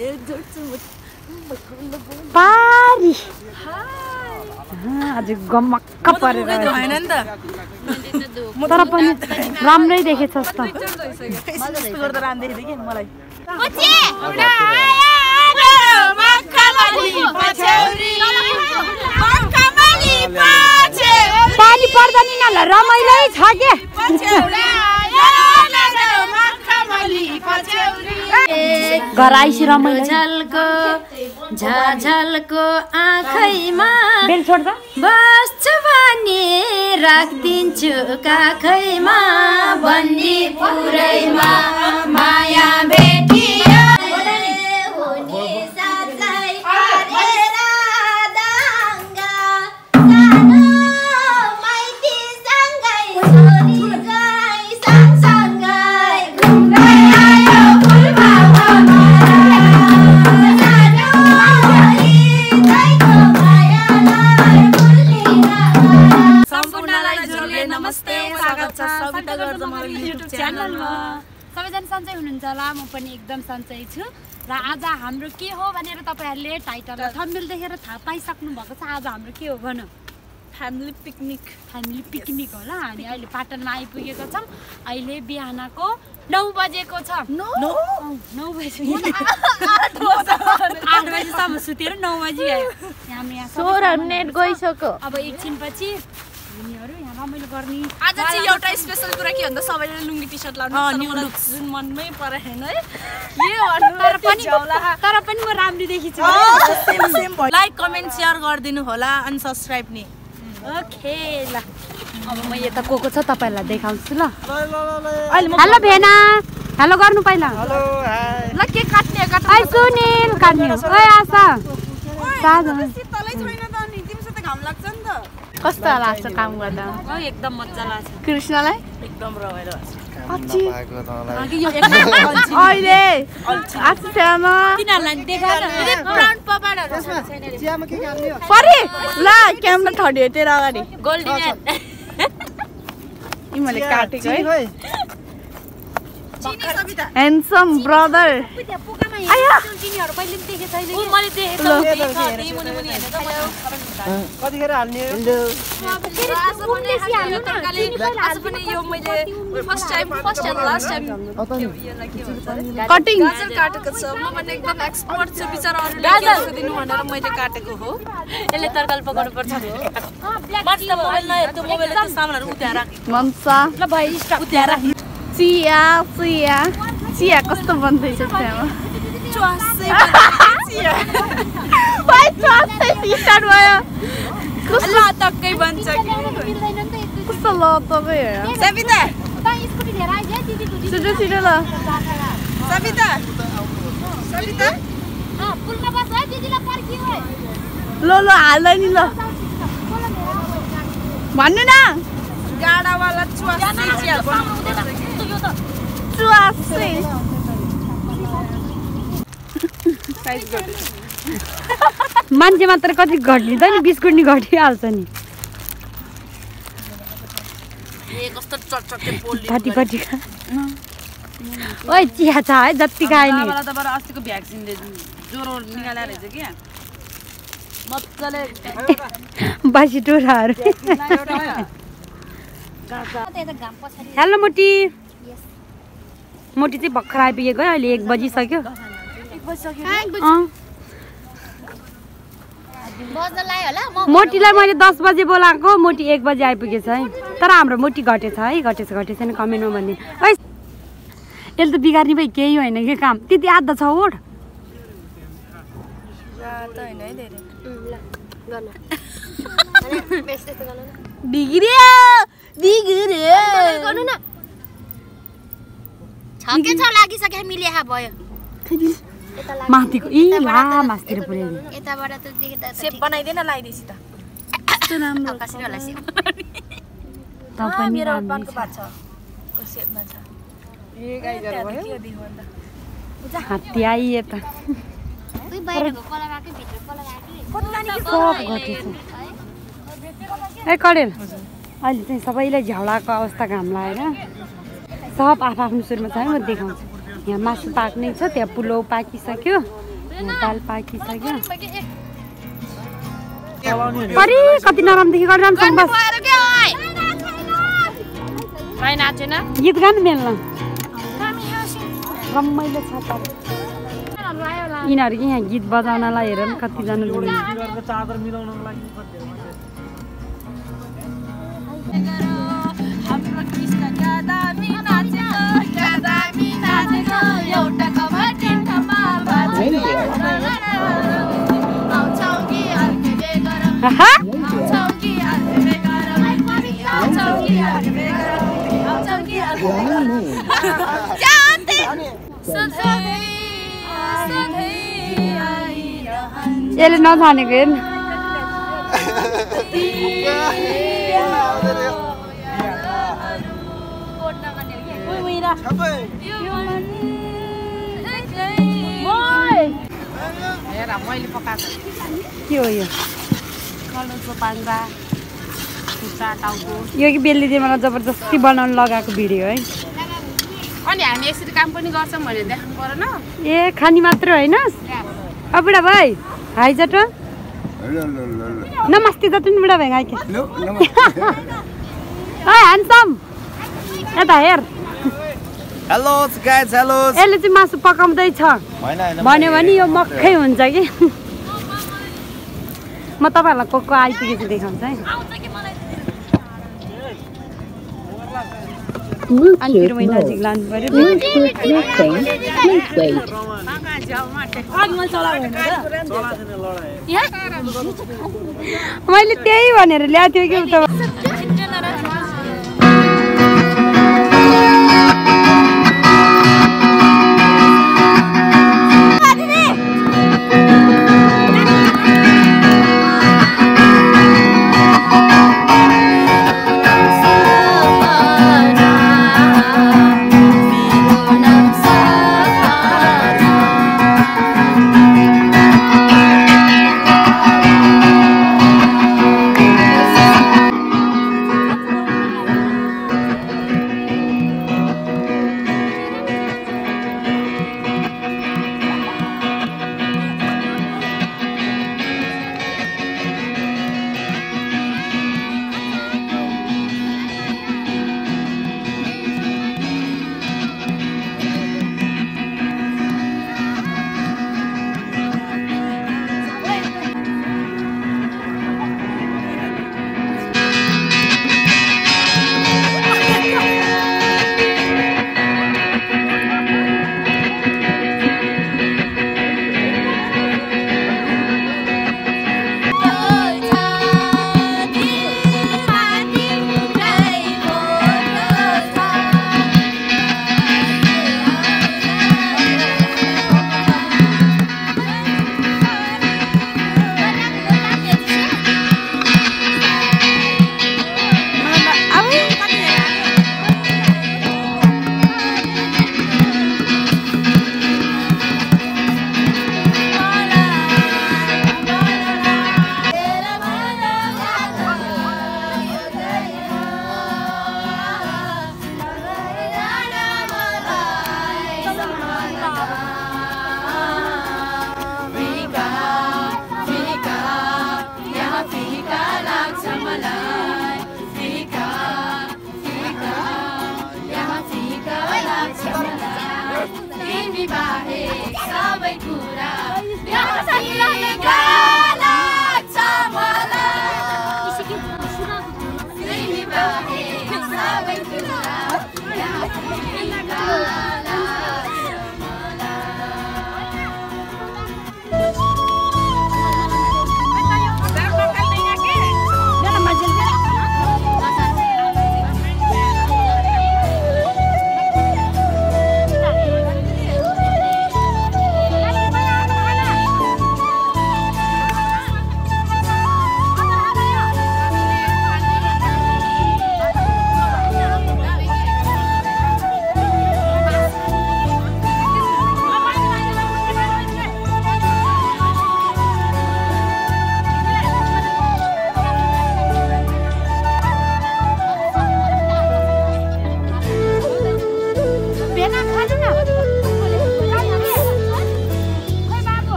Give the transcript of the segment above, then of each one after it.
पारी आज गमक्क परेर तर पनि राम्रै देखेछस् त पानी पर्दैन नि ल रमाइलै छ के घर आइसी रमाइलो झलको झलको आँखैमा बेल छोड्द बस्छु भने राखिदिन्छु काखैमा बन्दी पुरैमा माया भेटियो सबैजना सन्चै हुनुहुन्छ होला म पनि एकदम सन्चै छु र आज हाम्रो के हो भनेर तपाईहरुले टाइटल र थम्बनेल देखेर थाहा पाइसक्नु भएको छ आज हाम्रो के हो भन फ्यामिली पिकनिक होला हामी अहिले पाटनमा आइपुगेको छौं अहिले बिहानको 9 बजेको छ 9 बजे 8 बजेसम्म सुतेर 9 बजे आयो हामी यहाँ सोर नेट गइसक्यो अब एकछिन पछि हामीहरु यहाँ रमाइलो गर्ने आज चाहिँ एउटा स्पेशल कुरा के भन्दा सबैले लुङ्गी टी-शर्ट लाउनु जुन मनमै परेन है तर पनि म राम्रो देखिछु सेम लाइक कमेन्ट शेयर गरिदिनु होला अनि सब्स्क्राइब नि ओके ल अब म यता को छ तपाईहरुलाई देखाउँछु ल हेलो भेना हेलो गर्नु पहिला हेलो हाय ल के काट्ने हाय सुनिल काट्ने ओए आशा सादा शीतलै छैन त नि तिमीसँग त घाम लाग्छ नि त कस्तो लाग्छ काम गर्दा एकदम मज्जा लाग्छ कृष्णलाई एकदम रमाइलो अहिले आछ्यामा तिनीहरुलाई देखा न ब्राउन पपाडहरु चियामा के गर्ने हो परे ल क्यामेरा ठडियो तेरो अगाडि गोल्डन इमले काटेको है चिनी सबिता ह्यान्डसम ब्रदर आया तिनीहरु पहिले पनि देखे छैन मैले देखेको मुनि मुनि हेर्न त कतिखेर हाल्ने आज पनि यो मैले first and last time cutting गाजर काटेको छ म पनि एकदम एक्सपर्ट छु बिचाराहरुले के दिनु भनेर मैले काटेको हो यसले तरकाल पकाउनु पर्छ मतलब मोबाइल नहेर त्यो मोबाइलले त्यो सामानहरु उताएर राख मन्सा ल भाइ स्टप उताएर राख चिया कस्तो बन्दैछ चियामा च्वासे चिया भाइ च्वासे स्टार्ट भयो कस्तो टक्कै बन्छ कि कस्तो लतबै हेर सबिता स्कुटी लिएर आइज दिदी छिटो छिटो ल सबिता सबिता पुलमा बस है दिदीलाई पर्खियो है ल हाल्दै नि ल भन्नु न गाडावाला च्वासे चिया च्वासे मान्छे मात्र कति घटिन्छ नि बिस्कुट नि घटिहाल्छ नि कस्तो चटचटे पोल्ने फटी ओइ चिया छ है जति खाए नि बाबालाई त बरु अस्तिको भ्याक्सिनले ज्वरो निकालेर रहेछ के मज्जाले बासी टुराहरू हेलो मोटी मोटी चाहिँ भर्खर आइपुगेको है अहिले 1 बजिसक्यो मोटीलाई मैले 10 बजे बोलाएको मोटी 1 बजे आइपुगेछ है तर हाम्रो मोटी घटेछ है घटेछ नि कमेन्टमा भनिदिनु है यसले त बिगार्ने भए केही होइन के काम त्यति आधा छ ओठ बिग्रियो गर्नु न छके छ लागिसक्यो मिलेहा भयो माथिको इ ला मास्तिर पुर्याइदिनु यताबाट त देख्दा सेप बनाइदेन लाइदिसी त कस्तो राम्रो कसैलाई सेप तपाईँ मेरो पानको बात छ को सेपमा छ ए गाइजहरु भयो के दिनु भन्दा हात्ती आइए त उही बाहिरको कलरकै भित्र कलरकै सब घटेछ ए कडेल अहिले चाहिँ सबैलाई झ्याउलाको अवस्था घाम लागेर सब आफ्नो सुरुमा छ है म देखाउँछु यहाँ मासु पाक्नै छ त्यहाँ पुलाउ पाकिसक्यो दाल पाकिसक्यो परि कति नराम देखि गरिराम छन् बस गीत गाउनु मिल्न रमाइलो छ त यिनीहरू कि यहाँ गीत बजाउनलाई हेर न कतिजना चादर मिलाउनको लागि यसले नजानेको हेर्नु के हो यो यो कि बेलुकी मलाई जबरजस्ती बनाउनु लगाएको भिडियो है अनि हामी यसरी काम पनि गर्छौँ भनेर देखाउनु पर्दैन ए खानी मात्र होइन अब बुढा भाइ हाई जट नमस्ते जट नि बुढा भाइ हाई के ह्यान्डसम यता हेर हेलो गाइस हेलो यसले चाहिँ मासु पकाउँदैछ भन्यो भने यो मक्खै हुन्छ कि म तपाईँहरूलाई को आइपुगेको देखाउँछु है अनि फेरि मैले नजिक लानु पर्यो मैले त्यही भनेर ल्याएको थिएँ कि उता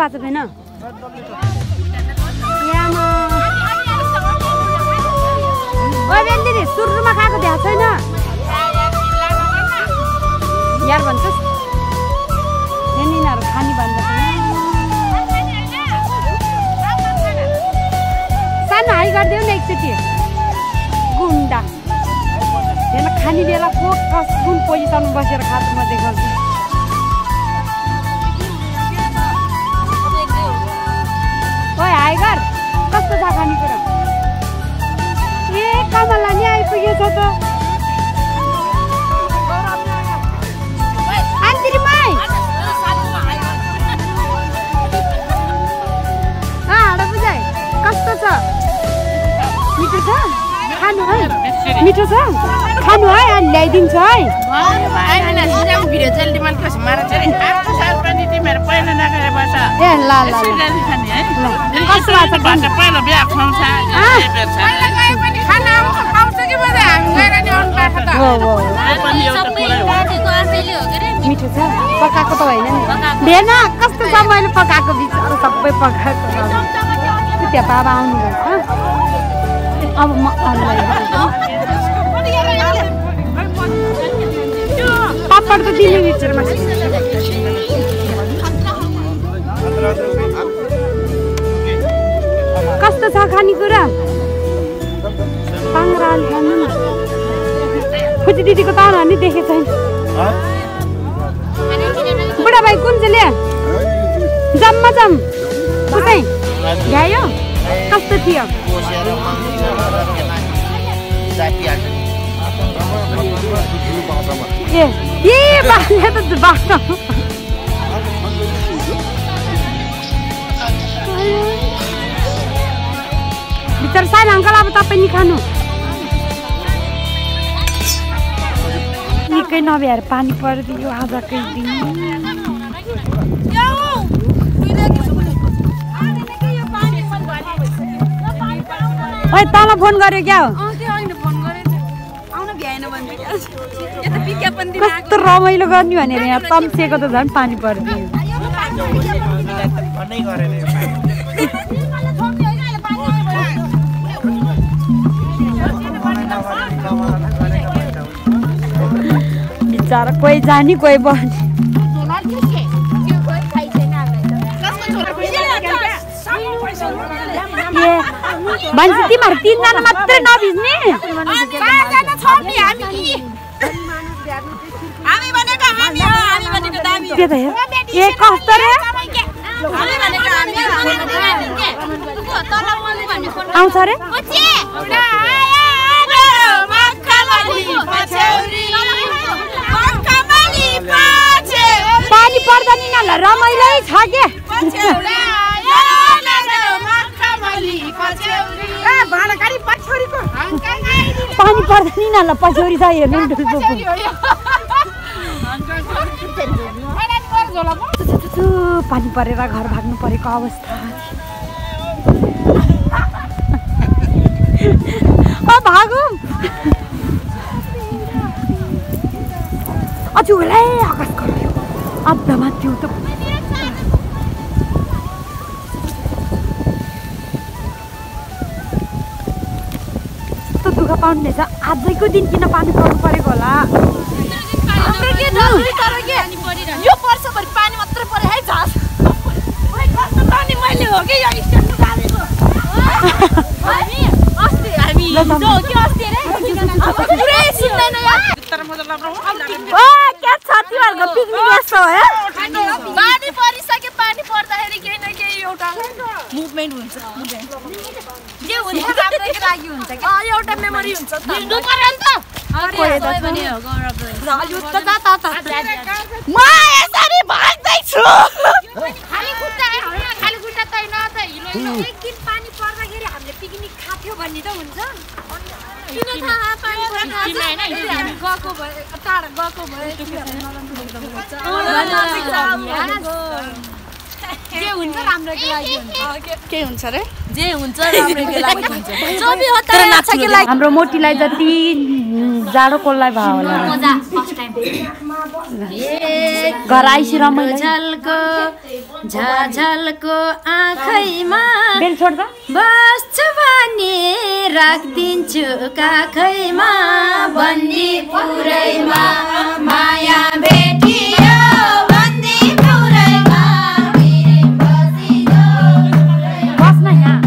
भएको छैन यामा ओइ बेन्दिनी सुरुमा खाएको देखाएको छैन यार भन्छस् यिनीहरू खानी भन्दा सानो हाई गरिदियो नि एकचोटि गुन्डा हेर्न खाने बेला को कुन पोजिसनमा बसेर खाएको म देखाउँछु ओइ हाई गर कस्तो छ खानेकुरा ए कमला नि आइपुगेछ त आन्टीमाई हाडा बुझाइ कस्तो छ मिठो छ खानु है मिठो छ खानु है अनि ल्याइदिन्छु है भिडियो चाहिँ डिमान्ड कसो मार चाहिँ 8 साल पनि तिमीहरु पहिला नगरे बस ए ल ल खाने है कस्तो लाग्छ पहिला बिहा खुवाउँछ पहिला गए पनि खाना पाउँछ कि बजे हामी गएर नि अन पाएको त हो हो मिठो छ पकाएको त होइन नि भेन कस्तो छ मैले पकाएको बिचारो सबै पकाएको त्यहाँ बाबा आउनु भन्छ अब म पापड त दिने बिचरमा कस्तो छ खानेकुरा पाङ्राल खानु न खुसी दिदीको त नि देखेको छैन बुढा भाइ कुन चाहिँ ल्या जम्मा जम कुनै भ्यायो कस्तो थियो ए बाल्ने त बाटो बिचार सानो अङ्कल अब तपाईँ नि खानु निकै नभ्याएर पानी परिदियो आजकै दिन ओइ तँलाई फोन गर्यो क्या हो कस्तो रमाइलो गर्ने भनेर यहाँ तम्सिएको त झन् पानी परिदियो बिचारा कोही जाने कोही बस्ने मान्छे तिमीहरू 3 जना मात्रै नभिज्ने ए कस्तो रे आउँछ रे पानी पर्दा नि न रमाइलो छ के पानी पर्दा नि न पछौरी छ हेर्नु पानी परेर घर भाग्नु परेको अवस्था भागौँ अचुलै आकाश गर्यो अब्दामा त्यो त दुःख पाउनु रहेछ आजैको दिन किन पानी पर्नु परेको होला यो वर्षभरि पानी मात्रै परे है झास मैले हो कि पानी परिसके पानी पर्दाखेरि केही न केही एउटा मुभमेन्ट हुन्छ एउटा मेमोरी हुन्छ म यसरी भाग्दैछु एक दिन पानी पर्दाखेरि हामीले पिकनिक खाथ्यो भन्ने त हुन्छ किन थाहा पानी गएको भए टाढा गएको भए जे हुन्छ राम्रोको लागि हुन्छ के हुन्छ रे जे हुन्छ राम्रोको लागि हुन्छ जो भी होता है अच्छा के लागि हाम्रो मोटीलाई जति जाडो कोल्लाई भयो होला मजा फर्स्ट टाइम घर आइसी रमाइलो झलको झलको आँखैमा बेल छोड्दा बस्छु भने राख्दिन्छु काखैमा बन्दी पुरैमा माया भेटियो बन्दी पुरैमा बस्न यहाँ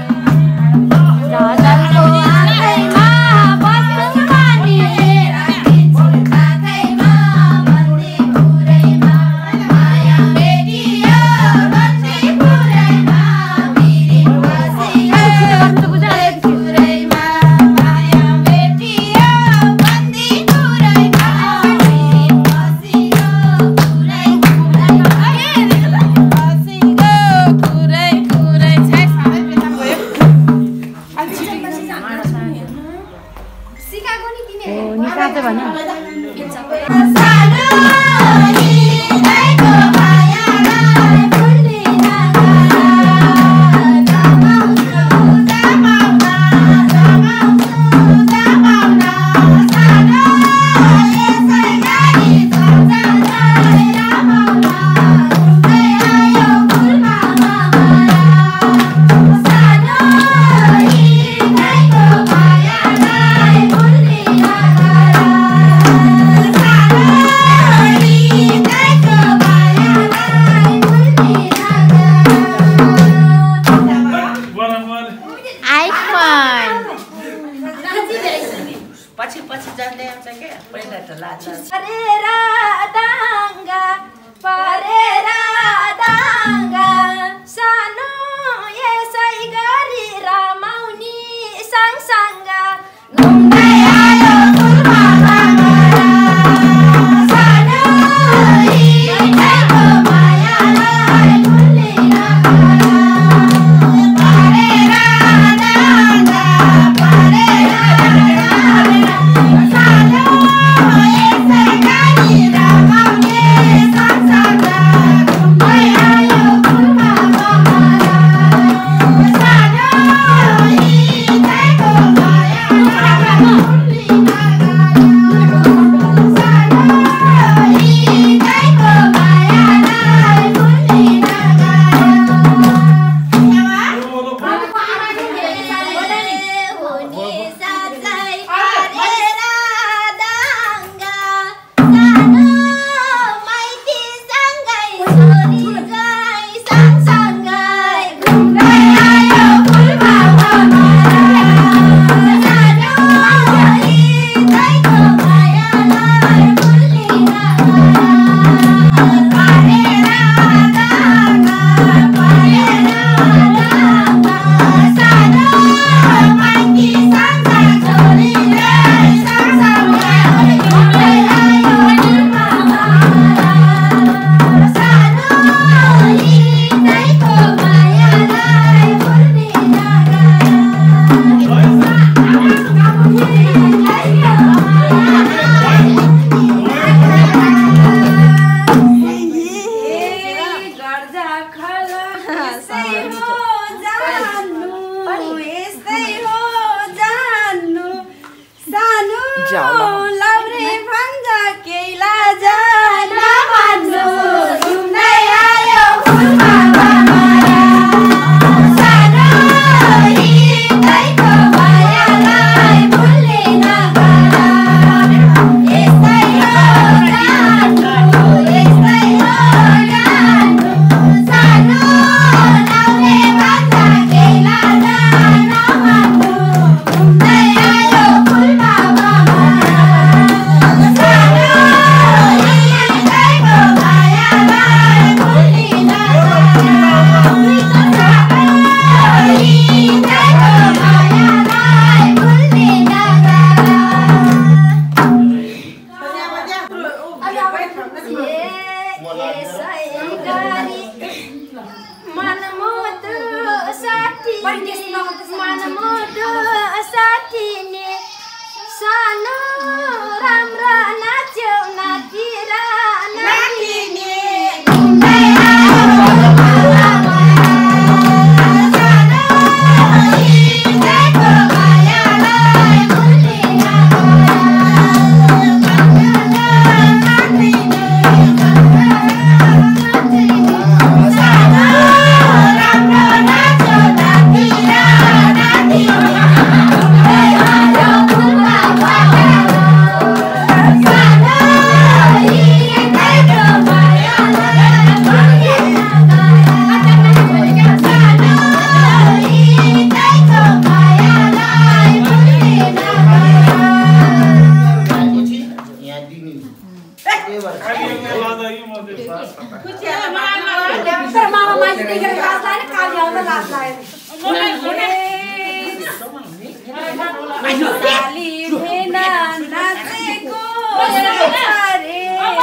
झलको आँखैमा बस्छु भने राख्दिन्छु काखैमा बन्दी पुरैमा माया भेटियो बन्दी पुरैमा बिरी बसियो पुरैमा माया भेटियो बन्दी पुरैमा बिरी बसियो पुरै पुरै सिकाएको नि तिमीले निकाल्छ भने राम्रो नाच्यो नाचिरा नाचिने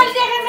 मैले देखेको